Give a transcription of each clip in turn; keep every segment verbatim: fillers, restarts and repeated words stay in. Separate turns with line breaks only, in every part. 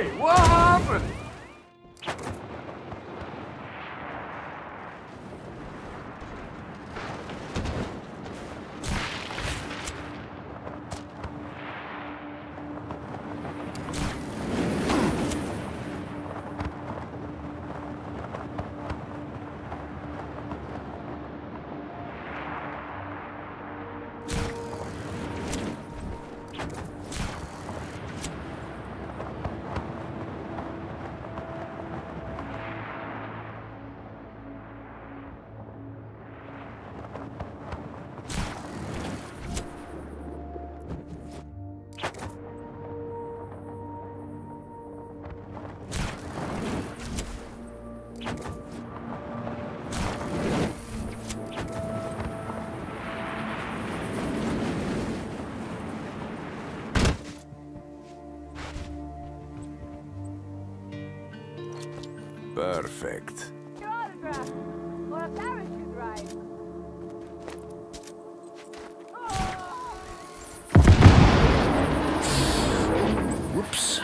Hey, what happened?
Perfect.
Your autograph or a parachute ride.
Whoops.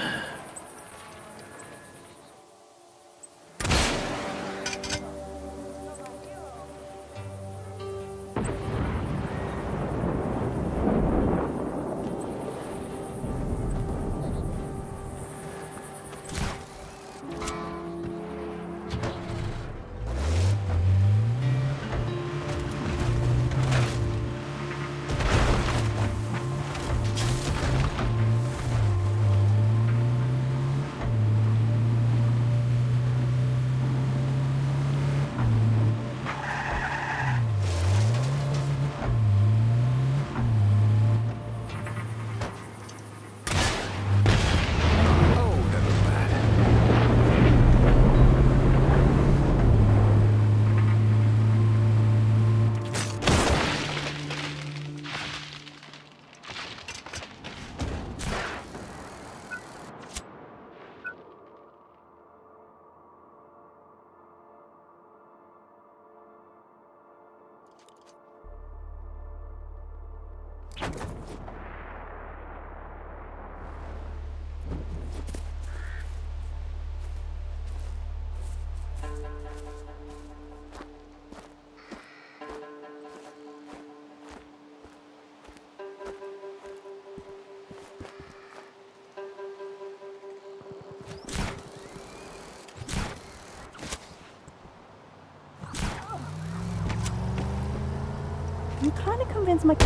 I'm trying to convince my...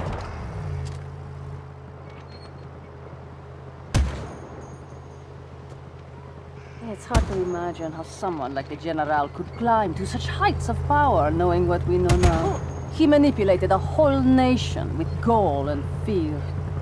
It's hard to imagine how someone like the General could climb to such heights of power, knowing what we know now. He manipulated a whole nation with gall and fear.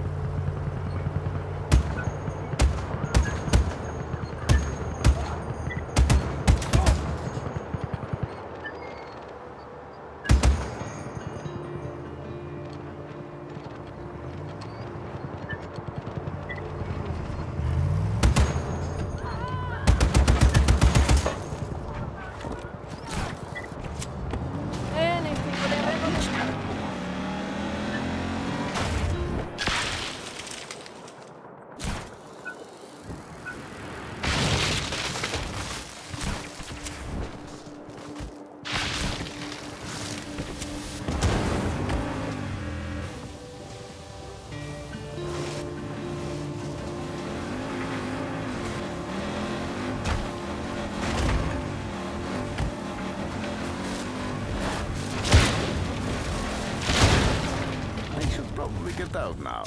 Probably get out now.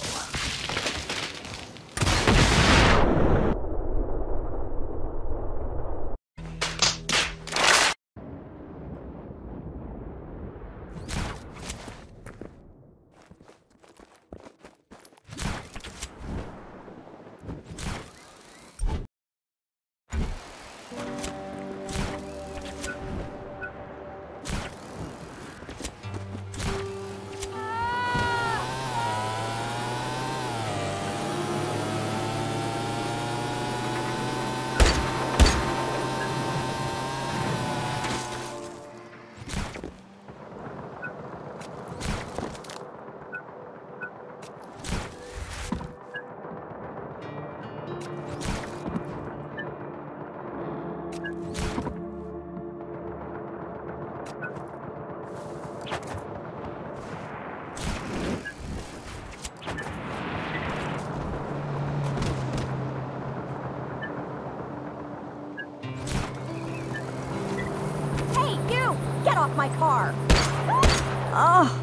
off my car!
Ah!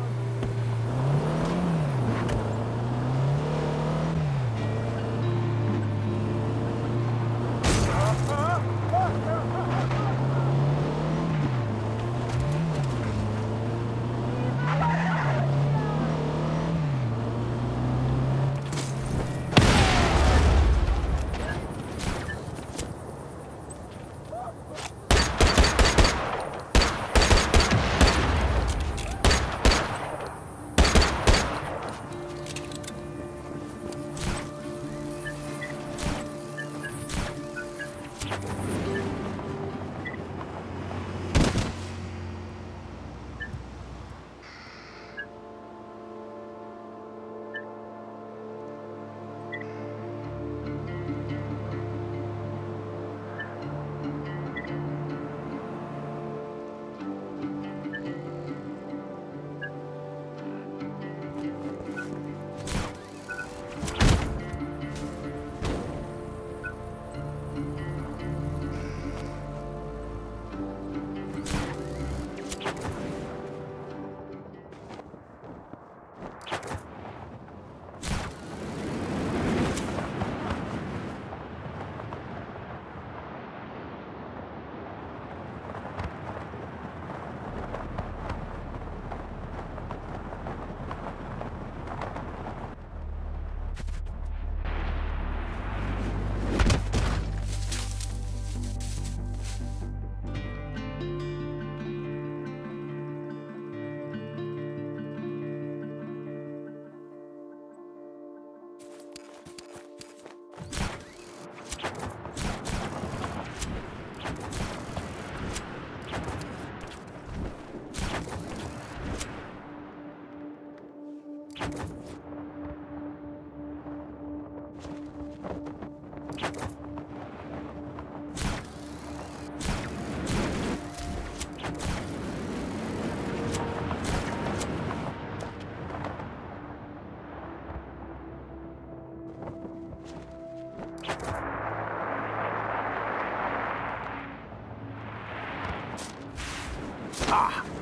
Ah!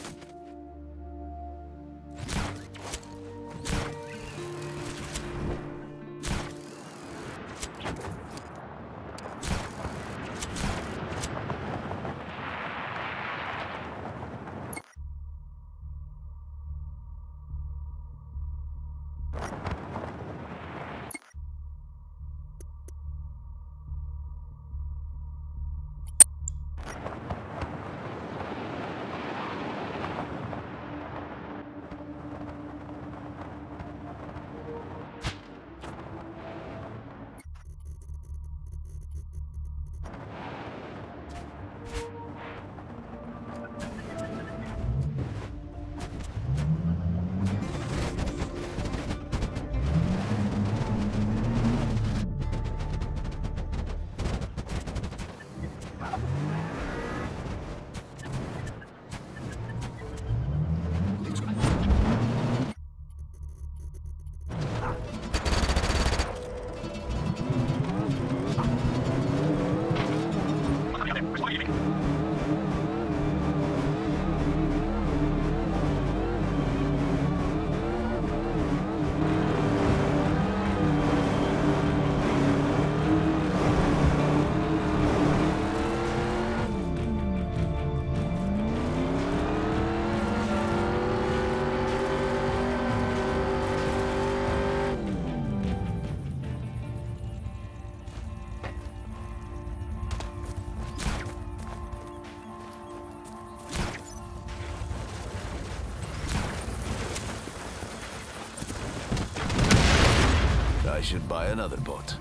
I should buy another boat.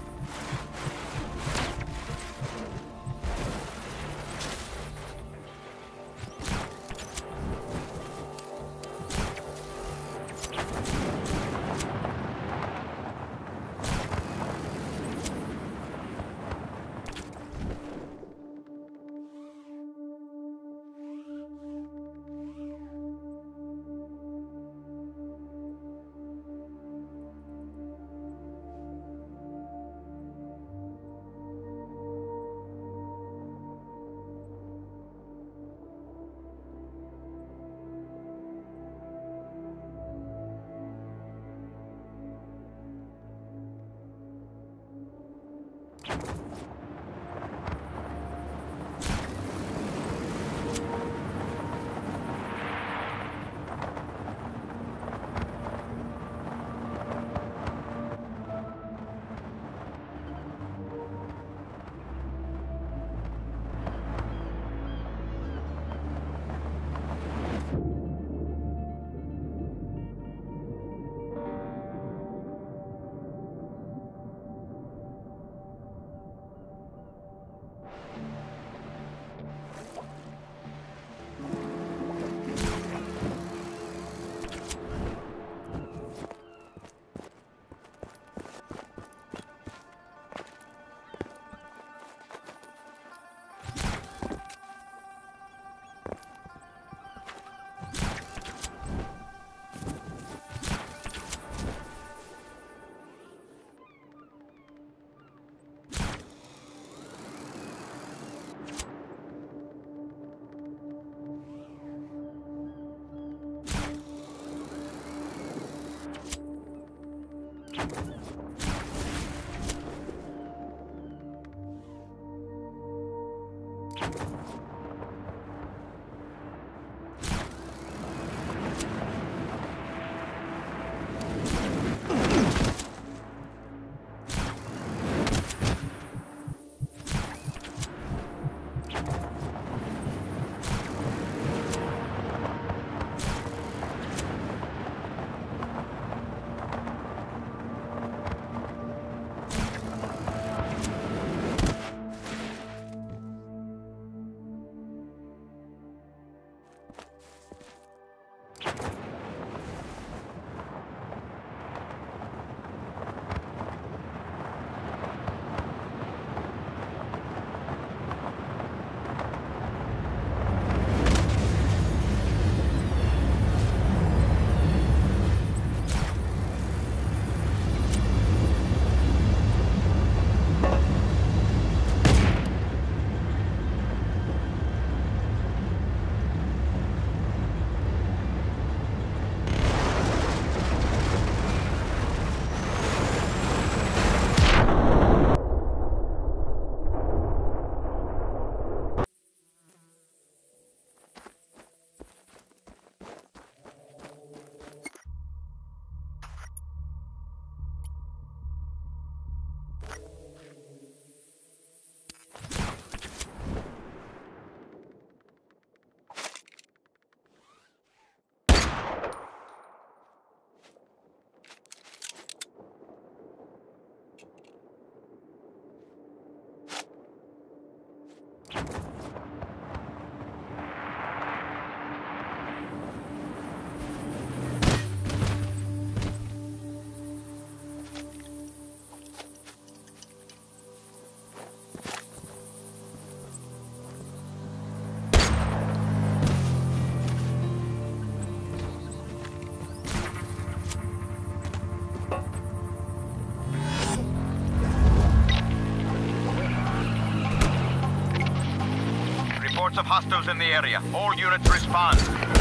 Reports of hostiles in the area. All units respond.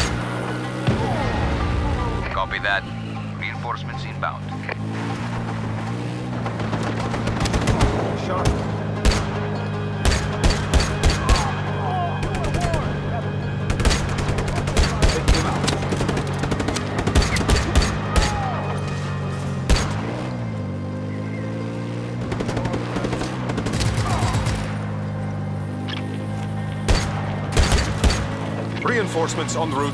Copy that. Reinforcements inbound. Shot.
Reinforcements en route.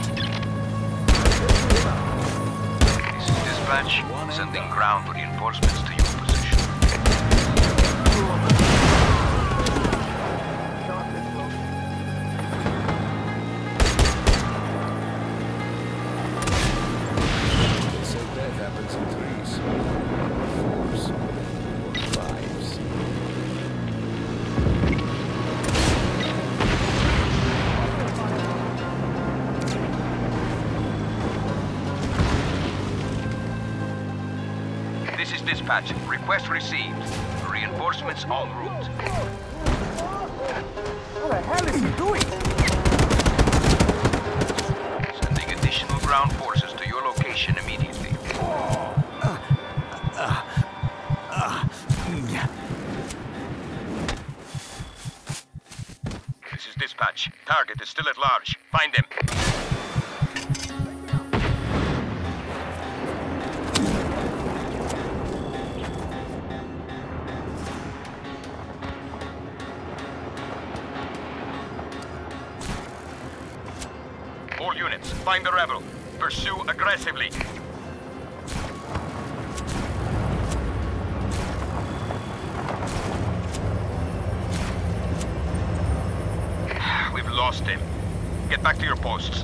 This is dispatch. Sending ground reinforcements to your position.
They say death happens in threes, fours, or fives.
This is dispatch. Request received. Reinforcements en route.
What the hell is he doing?
Sending additional ground forces to your location immediately.
dispatch. Target is still at large. Find him. All units, find the rebel. Pursue aggressively. We've lost him. Get back to your posts.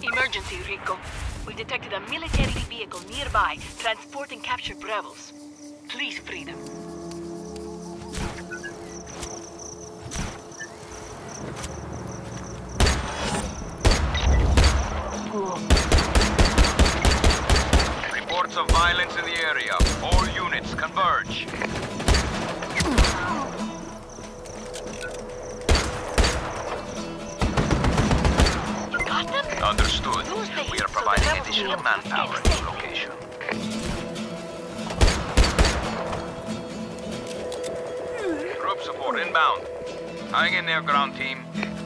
Rico. We detected a military vehicle nearby, transporting captured rebels. Please free them.
Reports of violence in the area. All units converge.
Got them?
Understood.
Use the
We
heat
are
so
providing
the
additional
rebels
manpower
will
at
escape.
the location. Group support inbound. Hang in there, ground team.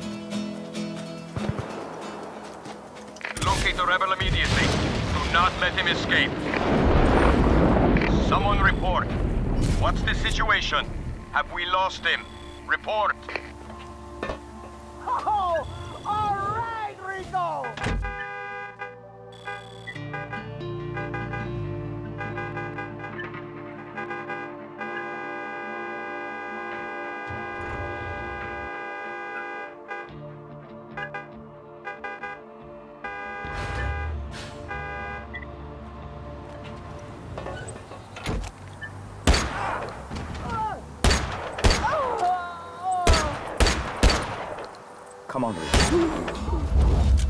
Locate the rebel immediately. Do not let him escape. Someone report. What's the situation? Have we lost him? Report.
Oh, all right, Rico!
Come on, Rick.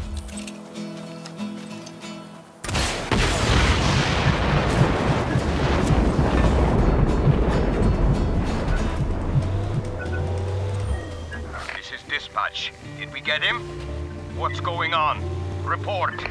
This is dispatch. Did we get him? What's going on? Report.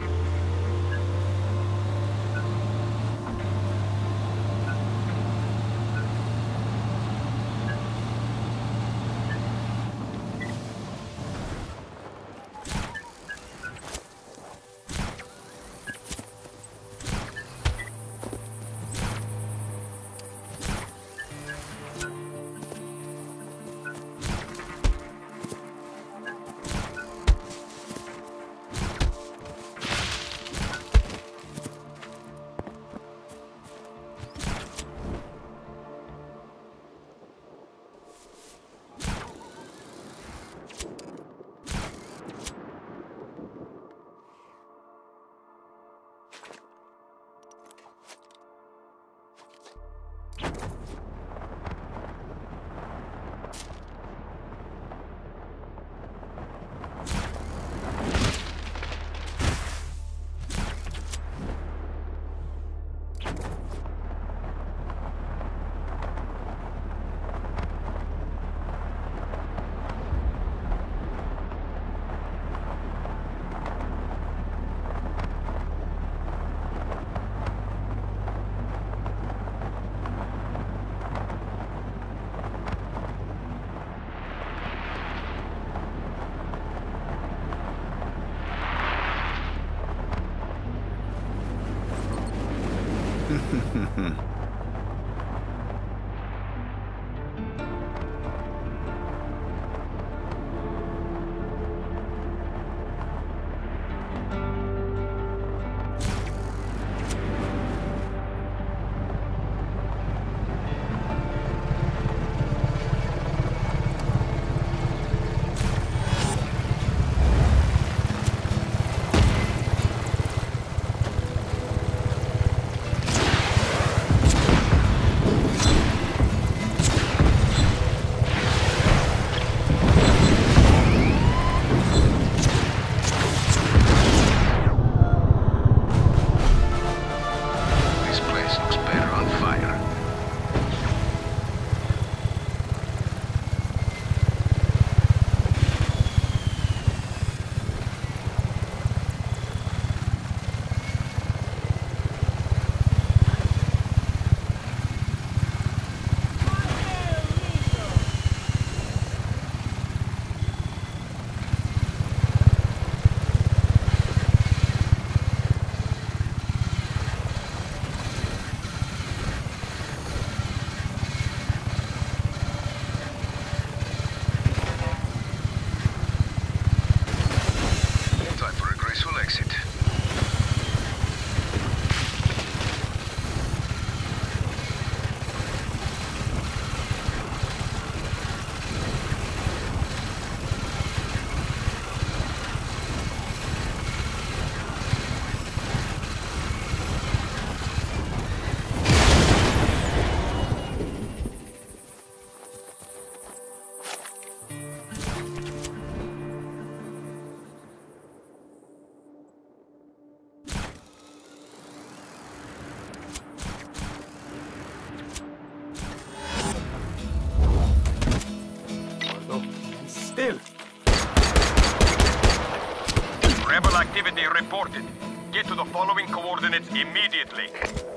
activity reported. Get to the following coordinates immediately.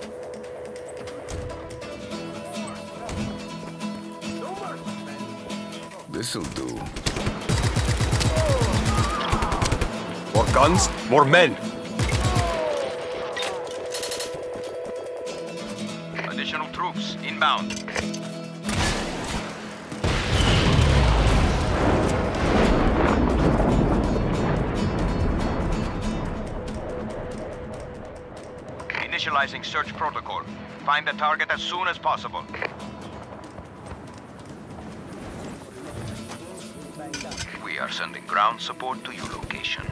This'll do.
More guns, more men.
Additional troops inbound. Initializing search protocol. Find the target as soon as possible.
We are sending ground support to your location.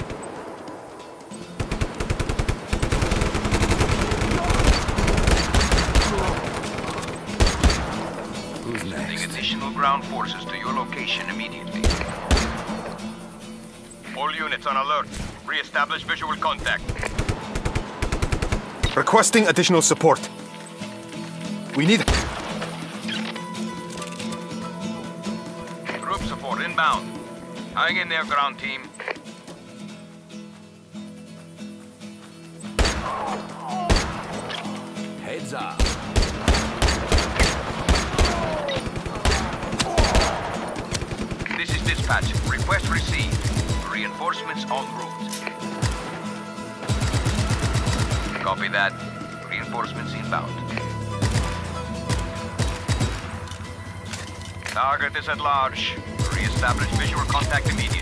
Who's
Sending
next?
additional ground forces to your location immediately.
All units on alert. Re-establish visual contact.
Requesting additional support. We need...
Group support inbound. Hang in there, ground team.
Heads up.
This is dispatch. Request received. Reinforcements en route. Copy that. Reinforcements inbound.
Target is at large. Re-establish visual contact immediately.